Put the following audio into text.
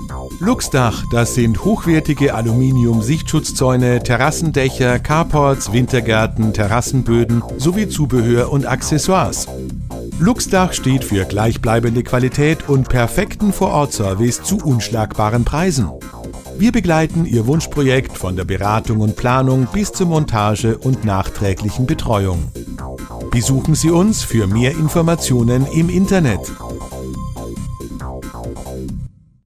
Luxdach, das sind hochwertige Aluminium-Sichtschutzzäune, Terrassendächer, Carports, Wintergärten, Terrassenböden sowie Zubehör und Accessoires. Luxdach steht für gleichbleibende Qualität und perfekten Vorortservice zu unschlagbaren Preisen. Wir begleiten Ihr Wunschprojekt von der Beratung und Planung bis zur Montage und nachträglichen Betreuung. Besuchen Sie uns für mehr Informationen im Internet.